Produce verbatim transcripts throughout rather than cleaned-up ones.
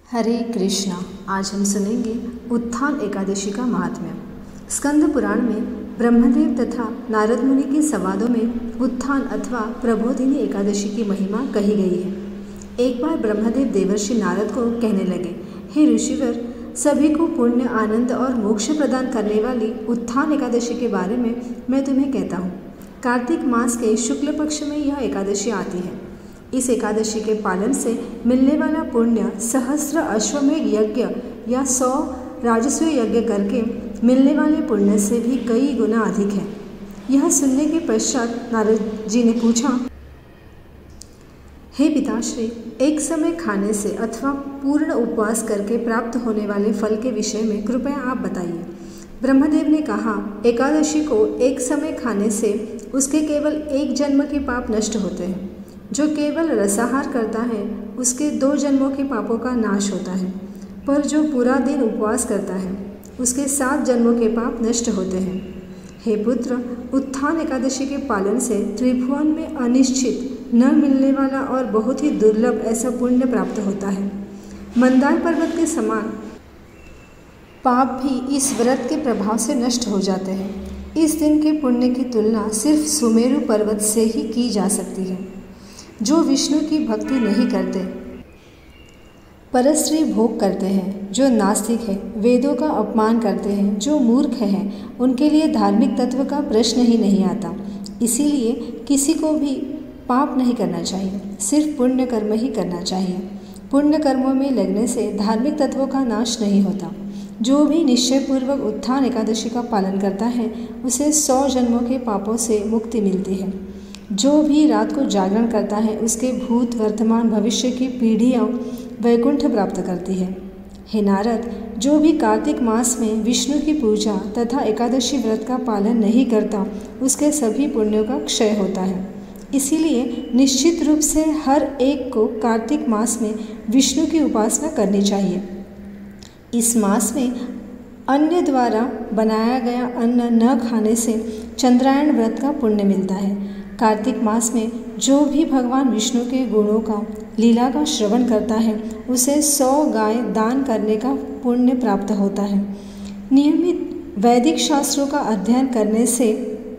हरे कृष्णा। आज हम सुनेंगे उत्थान एकादशी का महात्म्य। स्कंद पुराण में ब्रह्मदेव तथा नारद मुनि के संवादों में उत्थान अथवा प्रबोधिनी एकादशी की महिमा कही गई है। एक बार ब्रह्मदेव देवर्षि नारद को कहने लगे, हे ऋषिवर, सभी को पुण्य, आनंद और मोक्ष प्रदान करने वाली उत्थान एकादशी के बारे में मैं तुम्हें कहता हूँ। कार्तिक मास के शुक्ल पक्ष में यह एकादशी आती है। इस एकादशी के पालन से मिलने वाला पुण्य सहस्र अश्वमेध यज्ञ या सौ राजस्व यज्ञ करके मिलने वाले पुण्य से भी कई गुना अधिक है। यह सुनने के पश्चात नारद जी ने पूछा, हे पिताश्री, एक समय खाने से अथवा पूर्ण उपवास करके प्राप्त होने वाले फल के विषय में कृपया आप बताइए। ब्रह्मदेव ने कहा, एकादशी को एक समय खाने से उसके केवल एक जन्म के पाप नष्ट होते हैं। जो केवल रसाहार करता है उसके दो जन्मों के पापों का नाश होता है, पर जो पूरा दिन उपवास करता है उसके सात जन्मों के पाप नष्ट होते हैं। हे पुत्र, उत्थान एकादशी के पालन से त्रिभुवन में अनिश्चित न मिलने वाला और बहुत ही दुर्लभ ऐसा पुण्य प्राप्त होता है। मंदार पर्वत के समान पाप भी इस व्रत के प्रभाव से नष्ट हो जाते हैं। इस दिन के पुण्य की तुलना सिर्फ सुमेरु पर्वत से ही की जा सकती है। जो विष्णु की भक्ति नहीं करते, परस्त्री भोग करते हैं, जो नास्तिक है, वेदों का अपमान करते हैं, जो मूर्ख हैं, उनके लिए धार्मिक तत्व का प्रश्न ही नहीं आता। इसीलिए किसी को भी पाप नहीं करना चाहिए, सिर्फ पुण्य कर्म ही करना चाहिए। पुण्य कर्मों में लगने से धार्मिक तत्वों का नाश नहीं होता। जो भी निश्चयपूर्वक उत्थान एकादशी का पालन करता है उसे सौ जन्मों के पापों से मुक्ति मिलती है। जो भी रात को जागरण करता है उसके भूत, वर्तमान, भविष्य की पीढ़ियाँ वैकुंठ प्राप्त करती है। हे नारद, जो भी कार्तिक मास में विष्णु की पूजा तथा एकादशी व्रत का पालन नहीं करता उसके सभी पुण्यों का क्षय होता है। इसीलिए निश्चित रूप से हर एक को कार्तिक मास में विष्णु की उपासना करनी चाहिए। इस मास में अन्न द्वारा बनाया गया अन्न न खाने से चंद्रायण व्रत का पुण्य मिलता है। कार्तिक मास में जो भी भगवान विष्णु के गुणों का, लीला का श्रवण करता है उसे सौ गाय दान करने का पुण्य प्राप्त होता है। नियमित वैदिक शास्त्रों का अध्ययन करने से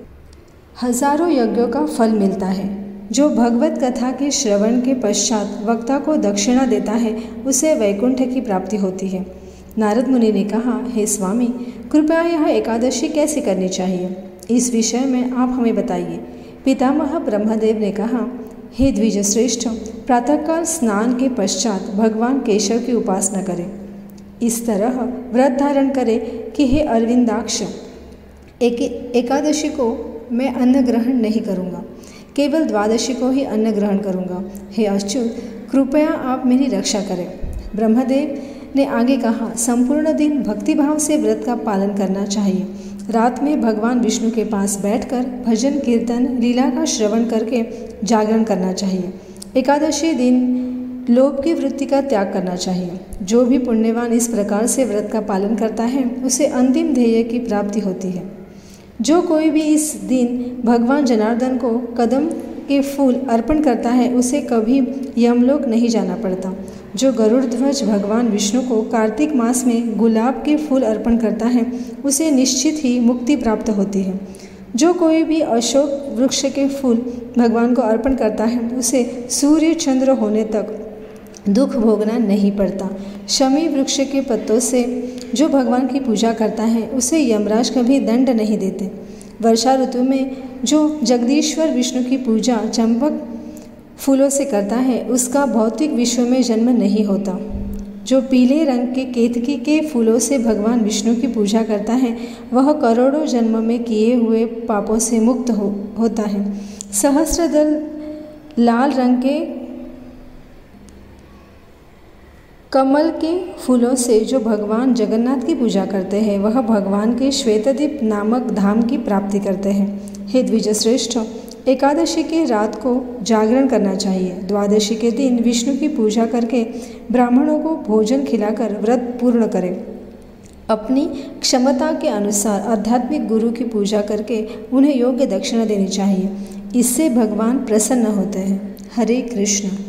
हजारों यज्ञों का फल मिलता है। जो भगवत कथा के श्रवण के पश्चात वक्ता को दक्षिणा देता है उसे वैकुंठ की प्राप्ति होती है। नारद मुनि ने कहा, हे स्वामी, कृपया यह एकादशी कैसे करनी चाहिए, इस विषय में आप हमें बताइए। पितामह ब्रह्मदेव ने कहा, हे द्विजश्रेष्ठ, प्रातःकाल स्नान के पश्चात भगवान केशव की उपासना करें। इस तरह व्रत धारण करें कि हे अरविंदाक्ष, एक एकादशी को मैं अन्न ग्रहण नहीं करूँगा, केवल द्वादशी को ही अन्न ग्रहण करूँगा। हे अच्युत, कृपया आप मेरी रक्षा करें। ब्रह्मदेव ने आगे कहा, संपूर्ण दिन भक्तिभाव से व्रत का पालन करना चाहिए। रात में भगवान विष्णु के पास बैठकर भजन, कीर्तन, लीला का श्रवण करके जागरण करना चाहिए। एकादशी दिन लोभ की वृत्ति का त्याग करना चाहिए। जो भी पुण्यवान इस प्रकार से व्रत का पालन करता है उसे अंतिम ध्येय की प्राप्ति होती है। जो कोई भी इस दिन भगवान जनार्दन को कदम के फूल अर्पण करता है उसे कभी यमलोक नहीं जाना पड़ता। जो गरुड़ ध्वज भगवान विष्णु को कार्तिक मास में गुलाब के फूल अर्पण करता है उसे निश्चित ही मुक्ति प्राप्त होती है। जो कोई भी अशोक वृक्ष के फूल भगवान को अर्पण करता है उसे सूर्य चंद्र होने तक दुख भोगना नहीं पड़ता। शमी वृक्ष के पत्तों से जो भगवान की पूजा करता है उसे यमराज कभी दंड नहीं देते। वर्षा ऋतु में जो जगदीश्वर विष्णु की पूजा चंपक फूलों से करता है उसका भौतिक विश्व में जन्म नहीं होता। जो पीले रंग के केतकी के फूलों से भगवान विष्णु की पूजा करता है वह करोड़ों जन्म में किए हुए पापों से मुक्त हो होता है। सहस्त्रदल लाल रंग के कमल के फूलों से जो भगवान जगन्नाथ की पूजा करते हैं वह भगवान के श्वेतद्वीप नामक धाम की प्राप्ति करते हैं। हे द्विजश्रेष्ठ, एकादशी की रात को जागरण करना चाहिए। द्वादशी के दिन विष्णु की पूजा करके ब्राह्मणों को भोजन खिलाकर व्रत पूर्ण करें। अपनी क्षमता के अनुसार आध्यात्मिक गुरु की पूजा करके उन्हें योग्य दक्षिणा देनी चाहिए। इससे भगवान प्रसन्न होते हैं। हरे कृष्ण।